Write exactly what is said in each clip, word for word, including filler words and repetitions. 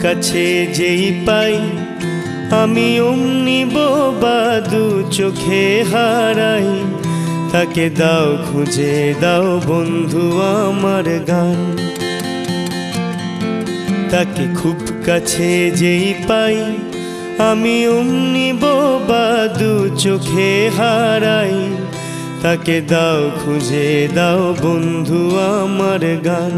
কাছে যেই পাই আমি অমনি বোবা দু চোখে হারাই। তাকে দাও খুঁজে দাও বন্ধু আমার গান। তাকে খুব কাছে যেই পাই আমি অমনি বোবা দু চোখে হারাই। তাকে দাও খুঁজে দাও বন্ধু আমার গান।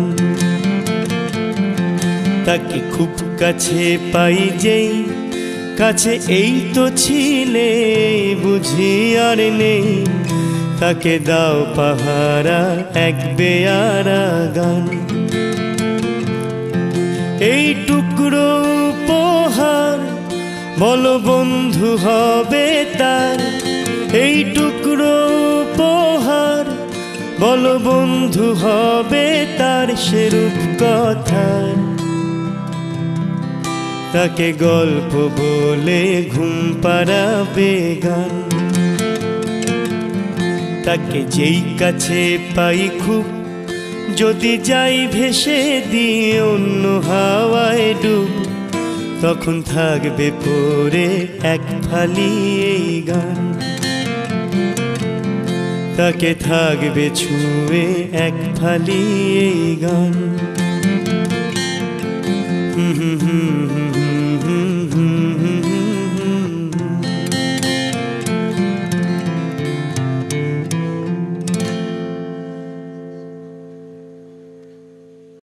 তাকে খুব কাছে পাই যেই কাছে এই তো ছিলে বুঝি আর নেই। তাকে দাও পাহারা এক বেয়ারা গান। এই টুকরো উপহার বলো বন্ধু হবে তার। এই টুকরো উপহার বলো বন্ধু হবে তার সেরূপ কথার। তাকে গল্প বলে ঘুম পাড়াবে গান। তাকে যেই কাছে পাই খুব যদি যাই ভেসে দিয়ে অন্য হাওয়ায় ডুব তখন থাকবে পড়ে এক ফালি এই গান। তাকে থাকবে ছুঁয়ে এক ফালি এই গান।